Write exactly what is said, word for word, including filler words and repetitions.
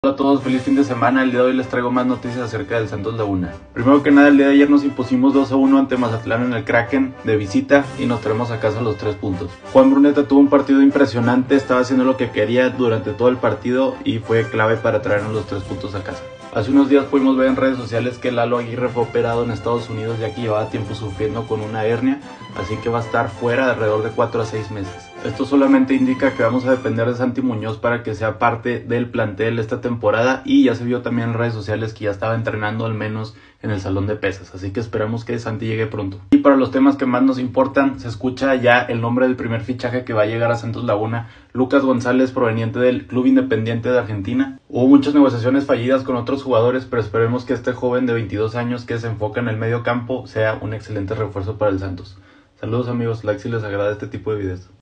Hola a todos, feliz fin de semana. El día de hoy les traigo más noticias acerca del Santos Laguna. Primero que nada, el día de ayer nos impusimos dos a uno ante Mazatlán en el Kraken de visita y nos traemos a casa los tres puntos. Juan Bruneta tuvo un partido impresionante, estaba haciendo lo que quería durante todo el partido y fue clave para traernos los tres puntos a casa. Hace unos días pudimos ver en redes sociales que Lalo Aguirre fue operado en Estados Unidos ya que llevaba tiempo sufriendo con una hernia, así que va a estar fuera de alrededor de cuatro a seis meses. Esto solamente indica que vamos a depender de Santi Muñoz para que sea parte del plantel esta temporada, y ya se vio también en redes sociales que ya estaba entrenando al menos en el salón de pesas, así que esperamos que Santi llegue pronto. Y para los temas que más nos importan, se escucha ya el nombre del primer fichaje que va a llegar a Santos Laguna, Lucas González, proveniente del Club Independiente de Argentina. Hubo muchas negociaciones fallidas con otros jugadores, pero esperemos que este joven de veintidós años que se enfoca en el medio campo sea un excelente refuerzo para el Santos. Saludos amigos, like si les agrada este tipo de videos.